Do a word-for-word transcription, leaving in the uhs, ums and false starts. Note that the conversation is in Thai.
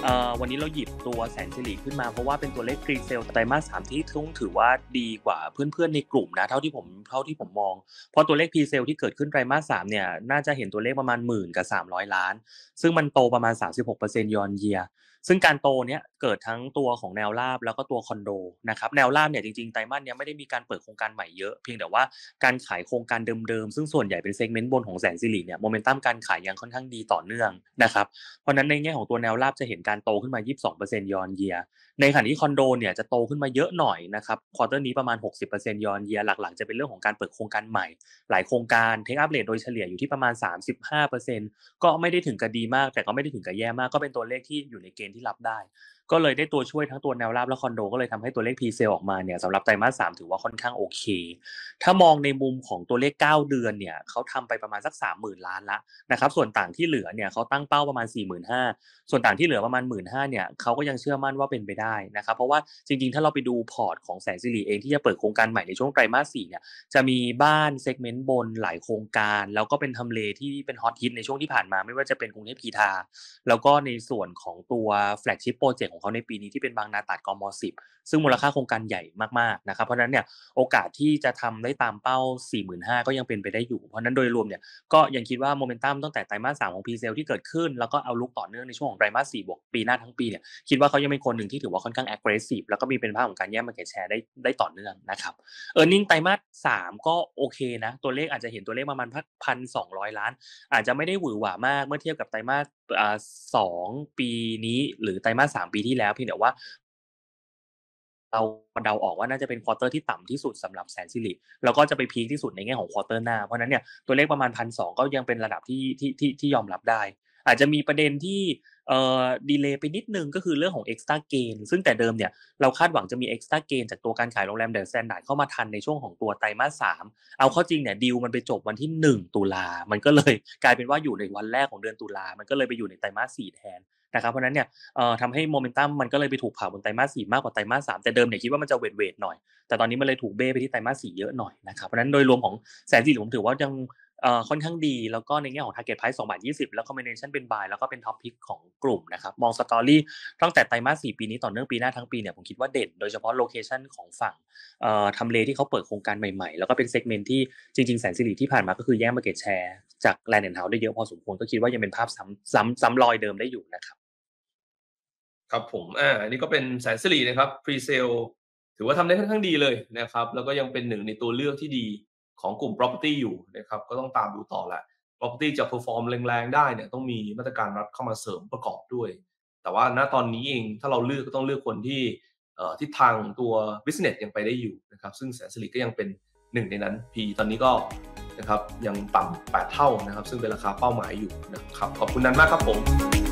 เอ่อวันนี้เราหยิบตัวแสนสิริขึ้นมาเพราะว่าเป็นตัวเลข Pre-sale ไตรมาสสามที่ซึ่งถือว่าดีกว่าเพื่อนๆในกลุ่มนะเท่าที่ผมเท่าที่ผมมองเพราะตัวเลข Pre-sale ที่เกิดขึ้นไตรมาสสามเนี่ยน่าจะเห็นตัวเลขประมาณหมื่นกับสามร้อยล้านซึ่งมันโตประมาณ สามสิบหกเปอร์เซ็นต์ year on year ซึ่งการโตเนี้ยเกิดทั้งตัวของแนวราบแล้วก็ตัวคอนโดนะครับแนวราบเนี่ยจริงๆไตรมาสเนี้ยไม่ได้มีการเปิดโครงการใหม่เยอะเพียงแต่ว่าการขายโครงการเดิมๆซึ่งส่วนใหญ่เป็นเซกเมนต์บนของแสนสิริเนี่ยโมเมนตัมการขายยังค่อนข้างดีต่อเนื่องนะครับเพราะนั้นในแง่ของตัวแนวราบจะเห็นการโตขึ้นมา ยี่สิบสองเปอร์เซ็นต์ year on year ในขณะที่คอนโดเนี่ยจะโตขึ้นมาเยอะหน่อยนะครับควอเตอร์นี้ประมาณ หกสิบเปอร์เซ็นต์ year on year หลักๆจะเป็นเรื่องของการเปิดโครงการใหม่หลายโครงการ take up rate โดยเฉลี่ยอยู่ที่ประมาณ สามสิบห้าเปอร์เซ็นต์ ก็ไม่ได้ถึงกับดีมากแต่ก็ไม่ได้ถึงกับแย่มากก็เป็นตัวเลขที่อยู่ในเกณฑ์ที่รับได้ก็เลยได้ตัวช่วยทั้งตัวแนวราบและคอนโดก็เลยทำให้ตัวเลข Pre-sale ออกมาเนี่ยสำหรับไตรมาสสามถือว่าค่อนข้างโอเคถ้ามองในมุมของตัวเลขเก้าเดือนเนี่ยเขาทำไปประมาณสัก สามหมื่น ล้านละนะครับส่วนต่างที่เหลือเนี่ยเขาตั้งเป้าประมาณ สี่หมื่นห้าพัน ส่วนต่างที่เหลือประมาณ หนึ่งหมื่นห้าพัน เนี่ยเขาก็ยังเชื่อมั่นว่าเป็นไปได้นะครับเพราะว่าจริงๆถ้าเราไปดูพอร์ตของแสนสิริเองที่จะเปิดโครงการใหม่ในช่วงไตรมาสสี่เนี่ยจะมีบ้านเซกเมนต์บนหลายโครงการแล้วก็เป็นทำเลที่เป็นฮอตฮิตในช่วงที่ผ่านมาไม่ว่าจะเป็นกรุงเทพกีฬาแล้วก็ในส่วนของตัวแฟลกชิพโปรเจกต์ของเขาในปีนี้ที่เป็นบางนาตราดกมสิบซึ่งมูลค่าโครงการใหญ่มากๆนะครับเพราะฉะนั้นเนี่ยโอกาสที่จะทำได้ตามเป้า สี่หมื่นห้าพัน ก็ยังเป็นไปได้อยู่เพราะฉะนั้นโดยรวมเนี่ยก็ยังคิดว่าโมเมนตัมตั้งแต่ไตรมาสสามของ Pre-sale ที่เกิดขึ้นแล้วก็เอาลุกต่อเนื่องในช่วงของไตรมาสสี่บวกปีหน้าทั้งปีเนี่ยคิดว่าเขายังเป็นคนหนึ่งที่ถือว่าค่อนข้าง aggressive แล้วก็มีเป็นภาพของการแย่ง market share ได้ได้ต่อเนื่องนะครับ earning ไตรมาสสามก็โอเคนะตัวเลขอาจจะเห็นตัวเลขประมาณ หนึ่งพันสองร้อย ล้านอาจจะไม่ได้หวือหวามากเมื่อเทียบกับไตรมาสอ่าสองปีนี้หรือไตรมาสสามปีที่แล้วเพียงแต่ว่าเราเดาออกว่าน่าจะเป็นควอเตอร์ที่ต่ำที่สุดสำหรับแสนสิริแล้วก็จะไปพีคที่สุดในแง่ของควอเตอร์หน้าเพราะนั้นเนี่ยตัวเลขประมาณ หนึ่งพันสองร้อย ก็ยังเป็นระดับที่ที่ที่ที่ยอมรับได้อาจจะมีประเด็นที่เอ่อดีเลย์ไปนิดนึงก็คือเรื่องของ extra gain ซึ่งแต่เดิมเนี่ยเราคาดหวังจะมี extra gain จากตัวการขายโรงแรม The Standard เข้ามาทันในช่วงของตัวไตรมาสสามเอาเข้าจริงเนี่ยดีลมันไปจบวันที่หนึ่งตุลามันก็เลยกลายเป็นว่าอยู่ในวันแรกของเดือนตุลามันก็เลยไปอยู่ในไตรมาสสี่แทนนะครับเพราะนั้นเนี่ยเอ่อทำให้โมเมนตัมมันก็เลยไปถูกเผาบนไตรมาสสี่มากกว่าไตรมาสสามแต่เดิมเนี่ยคิดว่ามันจะเวทๆหน่อยแต่ตอนนี้มันเลยถูกเบ้ไปที่ไตรมาสสี่เยอะหน่อยนะครับเพราะฉะนั้นโดยรวมของแสนสิริผมถือว่ายังเอ่อค่อนข้างดีแล้วก็ในแง่ของ target price สองบาทยี่สิบแล้ว combination เป็น buy แล้วก็เป็น top pick ของกลุ่มนะครับมอง story ตั้งแต่ไตรมาสสี่ปีนี้ต่อเนื่องปีหน้าทั้งปีเนี่ยผมคิดว่าเด่นโดยเฉพาะ location ของฝั่งเอ่อทำเลที่เขาเปิดโครงการใหม่ๆแล้วก็เป็น segment ที่จริงๆแสนสิริที่ผ่านมาก็คือแย่ง market share จาก Land and House ได้เยอะพอสมควรก็คิดว่ายังเป็นภาพซ้ำซ้ำซ้ำรอยเดิมได้อยู่นะครับครับผมอ่าอันนี้ก็เป็นแสนสิรินะครับ Pre-sale ถือว่าทำได้ค่อนข้างดีเลยนะครับแล้วก็ยังเป็นหนึ่งในตัวเลือกที่ดีของกลุ่ม property อยู่นะครับก็ต้องตามดูต่อแหละ property จะ perform แรงๆได้เนี่ยต้องมีมาตรการรัฐเข้ามาเสริมประกอบด้วยแต่ว่าณตอนนี้เองถ้าเราเลือกก็ต้องเลือกคนที่เอ่อทิศทางตัว business ยังไปได้อยู่นะครับซึ่งแสนสิริก็ยังเป็นหนึ่งในนั้น P ตอนนี้ก็นะครับยังต่ำแปดเท่านะครับซึ่งเป็นราคาเป้าหมายอยู่นะครับขอบคุณนั้นมากครับผม